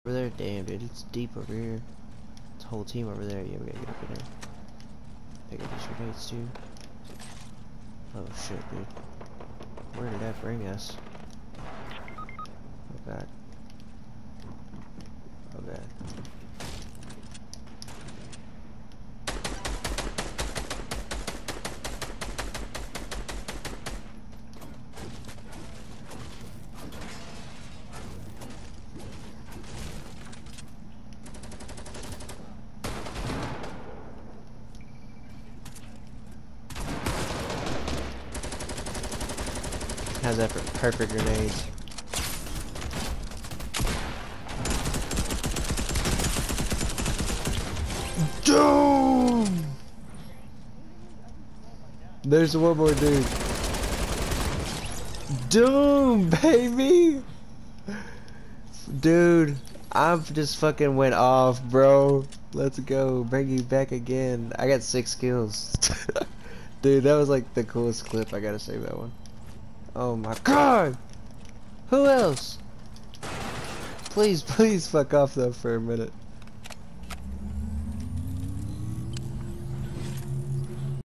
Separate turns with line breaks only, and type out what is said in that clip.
Over there, damn dude, it's deep over here. It's a whole team over there. Yeah, we gotta get over there. Pick up these grenades too. Oh shit, dude. Where did that bring us? Oh god. Oh god. How's that for perfect grenades? Doom! There's one more dude. Doom, baby! Dude, I've just fucking went off, bro. Let's go. Bring you back again. I got 6 kills. Dude, that was like the coolest clip. I gotta save that one. Oh my god! Who else? Please, please fuck off though for a minute.